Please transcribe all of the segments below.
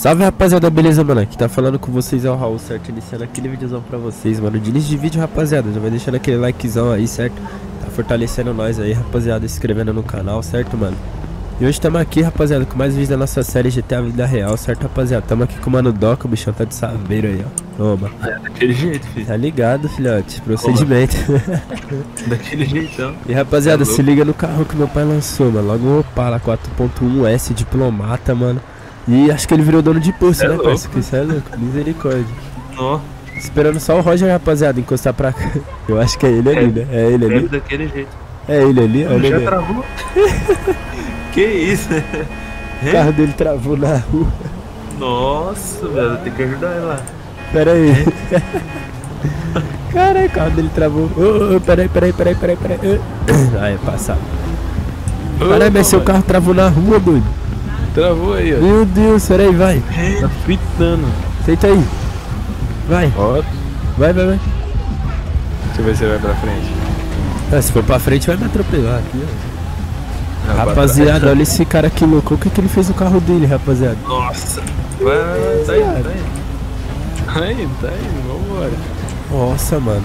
Salve rapaziada, beleza, mano? Aqui tá falando com vocês é o Raul, certo? Iniciando aquele videozão pra vocês, mano. De início de vídeo, rapaziada, já vai deixando aquele likezão aí, certo? Tá fortalecendo nós aí, rapaziada, se inscrevendo no canal, certo, mano? E hoje estamos aqui, rapaziada, com mais vídeos da nossa série GTA Vida Real, certo, rapaziada? Tamo aqui com o Mano Doca, o bichão tá de saveiro aí, ó. Toma. É daquele jeito, filho. Tá ligado, filhote? Procedimento. Daquele jeitão. E rapaziada, se liga no carro que meu pai lançou, mano. Logo um Opala 4.1S diplomata, mano. E acho que ele virou dono de posto, né, parceiro? Isso é louco, misericórdia. Ó. Esperando só o Roger, rapaziada, encostar pra cá. Eu acho que é ele ali, né? É ele ali. Daquele jeito. É ele ali, olha Já ele. travou? Que isso? O carro dele travou na rua. Nossa, velho, tem que ajudar ele lá. Pera aí. Caralho, o carro dele travou. Pera aí. Aí, passado. Caralho, mas seu carro travou na rua, doido. Travou aí, ó. Meu Deus, pera aí, vai. Tá fritando. Senta aí. Vai. Ó. Vai. Deixa eu ver se vai pra frente. Se for pra frente, vai me atropelar aqui, ó. Rapaziada, olha esse cara aqui louco. O que ele fez no carro dele, rapaziada? Nossa. Vai, tá aí. Tá aí, vambora. Nossa, mano.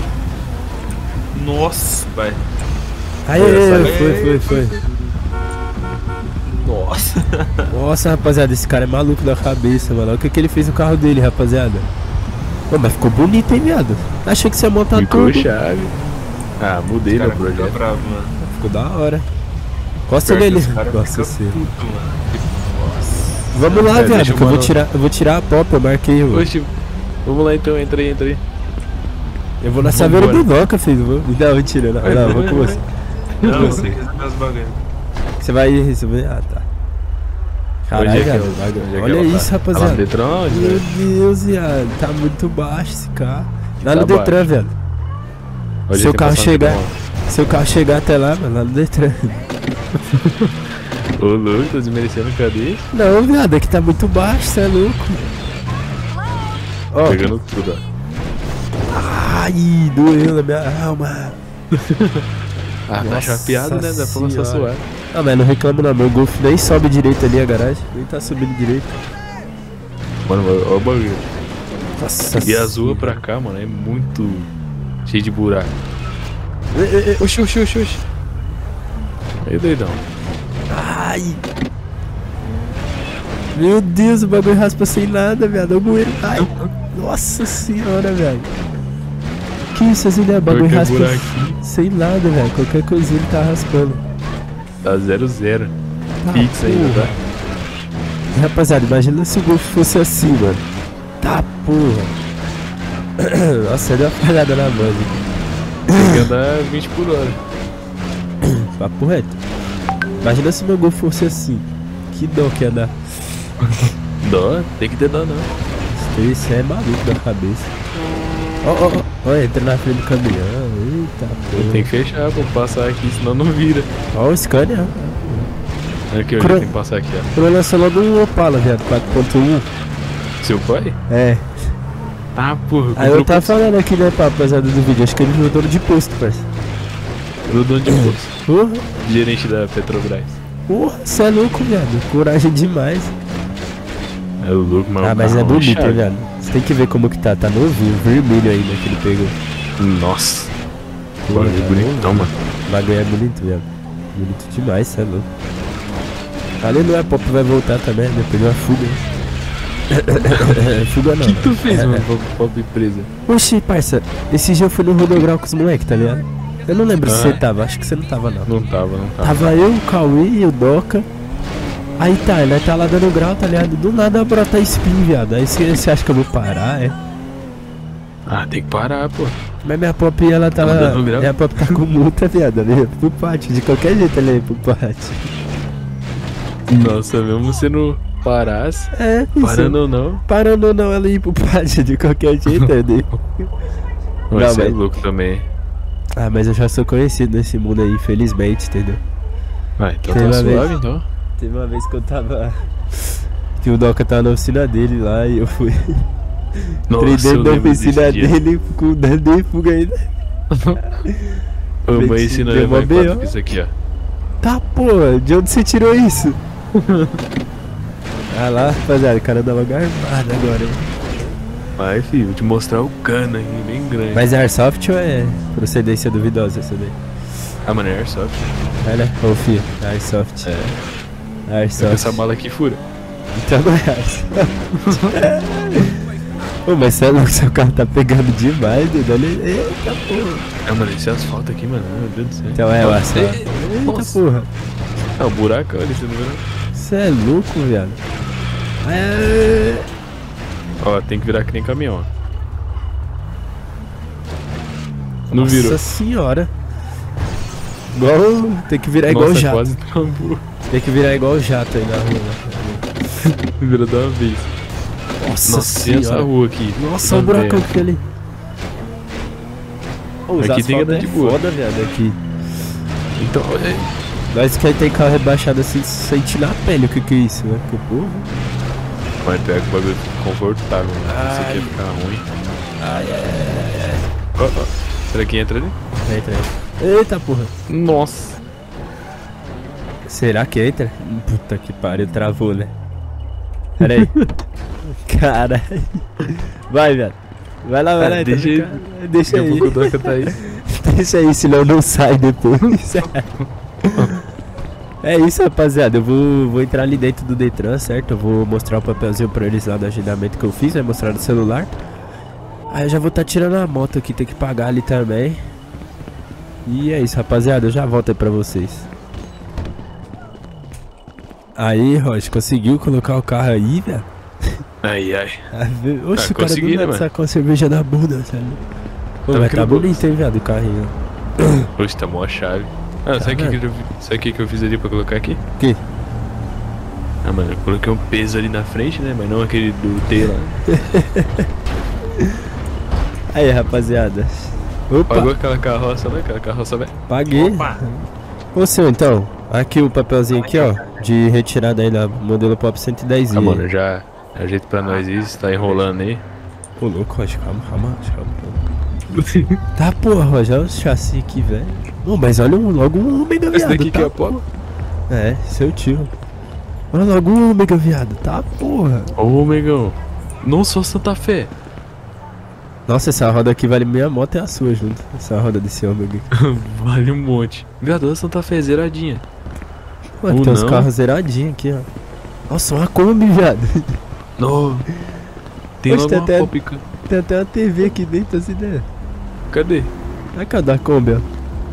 Nossa, vai. Aí, foi. Nossa. Nossa, rapaziada, esse cara é maluco da cabeça, mano. Olha o que ele fez no carro dele, rapaziada. Pô, mas ficou bonito, hein, viado? Achei que você ia montar tudo. Ficou chave. Ah, mudei meu projeto. Bravo, mano. Ficou da hora. Gosta dele. Gosta sim. Vamos lá, viado, que eu vou tirar a pop, eu marquei. Oxe, vamos lá então, entra aí. Eu vou na saveira do Doca, filho. Não, mentira, não, vou com você. Não, você quer meus bagulhos. Você vai resolver? Ah, tá. Caralho, olha isso, rapaziada. Meu Deus, viado. Tá muito baixo esse carro. Lá no Detran, velho. Seu carro chegar até lá, mano, lá no Detran. Ô, louco, tô desmerecendo, cadê? Não, viado, é que tá muito baixo, cê é louco. Ó. Pegando tudo, ó. Ai, doeu na minha alma. Tá chapeado, né? Da força suave. Ah, mas não reclamo não, meu Golf nem sobe direito ali a garagem. Nem tá subindo direito. Mano, olha o bagulho. Nossa. E as ruas pra cá, mano, é muito cheio de buraco. Oxi. Aí, doidão. Ai. Meu Deus, o bagulho raspa sem nada, viado. Eu moeiro. Ai. Nossa senhora, velho. Que isso, assim, né? O bagulho raspa sem nada, velho. Qualquer coisinha ele tá raspando. Tá 0-0. Fixa ainda, tá? Rapaziada, imagina se o Golf fosse assim, mano. Tá porra. Nossa, deu uma falhada na mão. Tem que andar 20 por hora. Papo reto. Imagina se meu Golf fosse assim. Que dó que ia dar. Dó? Tem que ter dó, não. Esse é maluco da cabeça. Ó, entra na frente do caminhão. Eita porra. Tem que fechar pra passar aqui, senão não vira. Ó, o Scania. Aqui, eu tenho que passar aqui, ó. Eu lançou logo um Opala, viado, 4.1. Seu pai? É. Ah, porra. Aí eu tava falando aqui, né, rapaziada do vídeo. Acho que ele virou dono de posto, parceiro. Virou dono de posto. Porra. Gerente da Petrobras. Porra, cê é louco, viado. Coragem demais. É louco, mano. Ah, mas é bonito, hein, viado. Você tem que ver como que tá. Tá novinho, vermelho ainda que ele pegou. Nossa. Bagulho é bonitão, mano. O bagulho é bonito, viado. Bonito demais, cê é louco. Aleluia, a Pop vai voltar também, né? Pegou a fuga. Fuga não. O que tu fez, mano, Pop presa? Oxi, parça, esse dia eu fui no Rodograu com os moleques, tá ligado? Eu não lembro se você tava, acho que você não tava não. Não tava. Tava eu, o Cauê e o Doca. Aí tá, ele tá lá dando grau, tá ligado? Do nada brota spin, viado. Aí você acha que eu vou parar, é? Ah, tem que parar, pô. Mas minha Pop, ela tava... Minha Pop tá com multa, viado, ela ia pro pátio. De qualquer jeito ela ia pro pátio. Nossa, mesmo se não parasse, parando ou não. Parando ou não, ela ia ir pro pátio de qualquer jeito, Mas você é louco também. Ah, mas eu já sou conhecido nesse mundo aí, infelizmente, entendeu? Ah, então tá suave, então. Teve uma vez que eu tava... Que o Doca tava na oficina dele lá e eu fui... Entrei dentro da oficina dele com dando fuga ainda. Ô, mãe, ensinando mais quatro que isso aqui, ó. Tá, porra, de onde você tirou isso? Ah lá, rapaziada, o cara dá uma garbada agora, hein? Vai, filho, vou te mostrar o cano aqui, bem grande. Mas é Airsoft ou é procedência duvidosa essa daí? Ah, mano, é Airsoft. É, né? Ô, filho, Airsoft. É. Airsoft. Essa bala aqui fura. Então não é Airsoft. Ô, mas você é louco, seu carro tá pegando demais, doido. Eita porra. Ah, mano, esse asfalto aqui, mano, meu Deus do céu. Então é o asfalto. Eita Nossa. porra. Ah, o buraco ali, você não viu? Você é louco, viado. Ó, tem que virar que nem caminhão, ó. Não virou. Nossa senhora. Igual. Tem que virar igual o Nossa, jato. quase tambor. Tem que virar igual o jato aí na rua. Virou de uma vez. Nossa Nossa, tem essa senhora. rua aqui. Nossa, olha o buracão que tem ali. Ô, os Aqui tem que asfaltos andar de boa. foda, viado, aqui. Então, olha aí. Nós que tem carro rebaixado assim, sente na pele o que é isso, né? Que porra. Mas pega que o bagulho fica confortável, né? Isso aqui ia ficar ruim. Ó, ó. Será que entra ali? Entra aí. Eita porra. Nossa. Será que entra? Puta que pariu, travou, né? Pera aí. Caralho. Vai, viado. Vai lá, vai lá. Deixa aí. Deixa aí. Daqui a pouco o Doca tá aí. Deixa aí, senão não sai depois. É isso, rapaziada. Eu vou entrar ali dentro do Detran, certo? Eu vou mostrar o papelzinho pra eles lá do agendamento que eu fiz, vai mostrar no celular. Aí eu já vou estar tirando a moto aqui, tem que pagar ali também. E é isso, rapaziada. Eu já volto aí pra vocês. Aí, Rocha, conseguiu colocar o carro aí, velho? Ai, ai. Oxe, o cara consegui, do né, nada mano? sacou a cerveja da bunda, sabe? Pô, Tá mas tá incrível. bonito, hein, viado, o carrinho. Hoje tá mó a chave. Ah, sabe o vendo? que eu fiz ali pra colocar aqui? O quê? Ah, mano, eu coloquei um peso ali na frente, né? Mas não aquele do T lá. Aí, rapaziada. Opa, Pagou aquela carroça, né? Aquela carroça velha. paguei. Ô, senhor, então, aqui o papelzinho aqui, ó, de retirada aí da modelo Pop 110i. Ah, mano, já ajeito pra nós isso, tá enrolando aí. Ô, louco, Rocha, calma. Tá, porra, Rocha, olha o chassi aqui, velho. Ô, mas olha logo um ômega, Esse viado, daqui tá, que é a Pop? É, seu tio. Olha logo um ômega, viado, tá, porra. Ô, Megão. Não sou Santa Fé. Nossa, essa roda aqui vale minha moto e a sua junto. Essa roda desse ômega aqui. Vale um monte. Viado, a Santa Fé zeradinha. Mano, Ou tem uns não. carros zeradinhos aqui, ó. Nossa, uma Kombi, viado. No. Tem Oxe, logo tem uma até- Pop. Tem até uma TV aqui dentro, assim, né? Cadê? Olha cadê a Kombi, ó.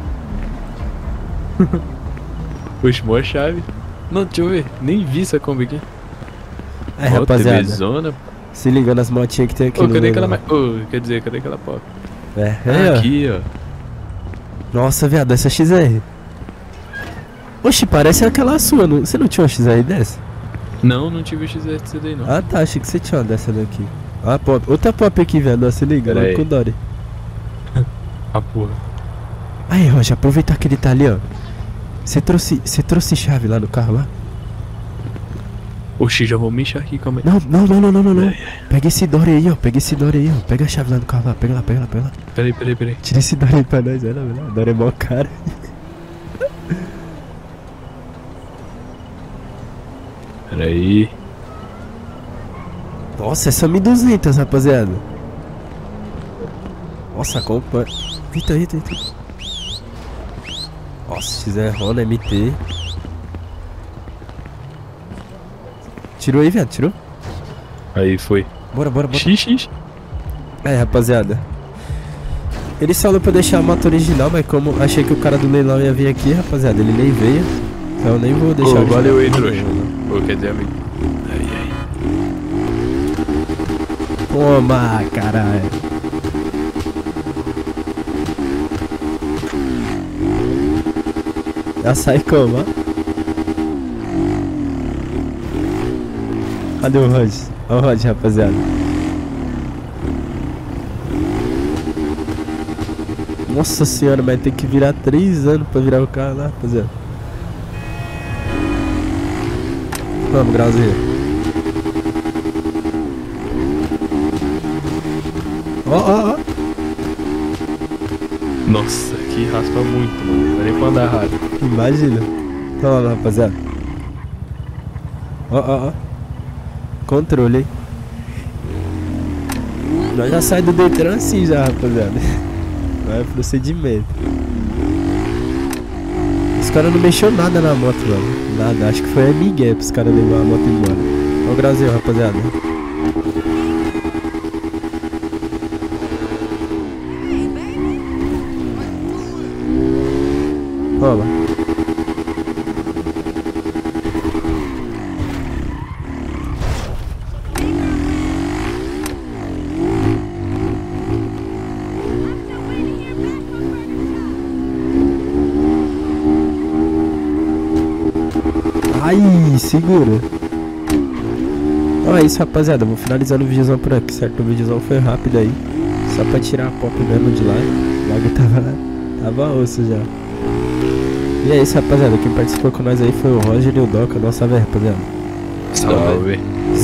Oxe, mó chave. Não, deixa eu ver. Nem vi essa Kombi aqui. Aí, Ó, rapaziada, TVzona. se liga nas motinhas que tem aqui Ô, no cadê leilão. aquela... Ô, quer dizer, cadê aquela Pop? É, Ah, ó. aqui, ó. Nossa, viado, essa XR. Oxi, parece aquela sua. Você não tinha uma XR dessa? Não, não tive o XR desse daí, não. Ah, tá, achei que você tinha uma dessa daqui. Ah, pop. Outra pop aqui, viado, ó, se liga, Pera logo aí. com o Dory. Ah, porra. Aí, Rocha, aproveitar que ele tá ali, ó. Você trouxe chave lá no carro lá? Oxi, já vou me encher aqui, calma aí. Não. Pega esse Dory aí, ó. Pega a chave lá no carro lá. Pega lá. Peraí. Tira esse Dory aí pra nós, olha lá. O Dory é mó caro. Peraí. Nossa, essa 1200, rapaziada. Nossa, compra. Eita. Nossa, XR Honda MT. Tirou aí, viado, tirou? Aí foi. Bora. Xixi. Aí, rapaziada. Ele falou pra eu deixar a moto original, mas como achei que o cara do leilão ia vir aqui, rapaziada, ele nem veio. Então eu nem vou deixar Ô, original. valeu aí, trouxa. Ô, quer dizer, amigo. Ai. Toma, caralho. Já sai como, ó? Cadê o Rod? Olha o Rod, rapaziada. Nossa senhora, mas tem que virar 3 anos pra virar o carro lá, rapaziada. Vamos, Grauzinho. Ó. Nossa, que raspa muito, mano. Não vai nem pra andar rápido. Imagina. Toma, rapaziada. Ó. controle, hein? Nós já sai do Detran assim já, rapaziada. Não é procedimento. Os caras não mexeu nada na moto, mano. Nada, acho que foi a Miguel pros caras levar a moto embora. Olha o Brasil, rapaziada. Toma. Ai, segura. Ó, é isso, rapaziada. Vou finalizando o videozão por aqui, certo? O videozão foi rápido aí. Só pra tirar a pop mesmo de lá. Logo tava osso já. E é isso, rapaziada. Quem participou com nós aí foi o Roger e o Doca. Dá um salve aí, rapaziada. Salve.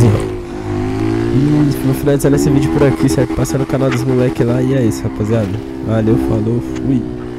E vou finalizando esse vídeo por aqui, certo? Passa no canal dos moleques lá. E é isso, rapaziada. Valeu, falou, fui.